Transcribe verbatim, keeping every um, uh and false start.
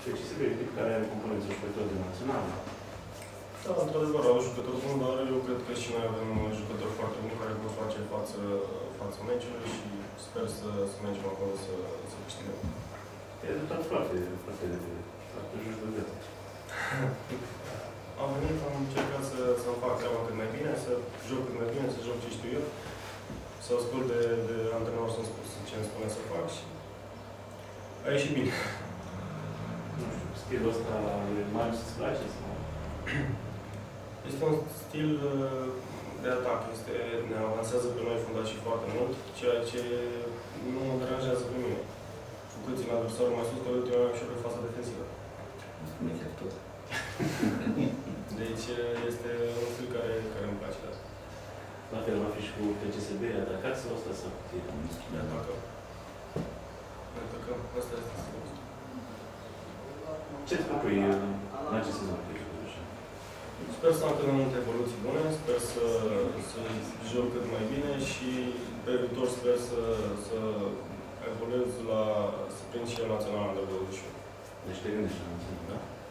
P C S B, care are componență jucător de național. Da, într-adevăr, au jucători buni, dar eu cred că și noi avem jucători foarte buni care pot face față, față meciului și sper să, să mergem acolo să, să câștigăm. E rezultat foarte, foarte, foarte just de viață. Am venit, am încercat să, să-mi fac treaba cât mai bine, să joc cât mai bine, să joc ce știu eu, să ascult de, de antrenor să-mi spun ce îmi spune să fac și a ieșit bine. Nu știu, stilul ăsta mai să-ți place sau? Este un stil de atac, este, ne avansează pe noi fundașii foarte mult, ceea ce nu mă deranjează pe mine. Cu cât țin adversarul mai sus, că ultima mai ușor pe fața defensivă. Spune chiar tot. Deci este un stil care, care îmi place. Da. La fel va fi și cu P C S B, atacat sau asta să fie? Ne atacăm. Ne atacăm. Asta este stilul. Ce-ți propui în acest sezon? Sper să am cât mai multe evoluții bune, sper să, să joc cât mai bine și pe viitor sper să, să evoluez la, să prind și eu național de douăzeci și unu. Deci te gândești la național, da?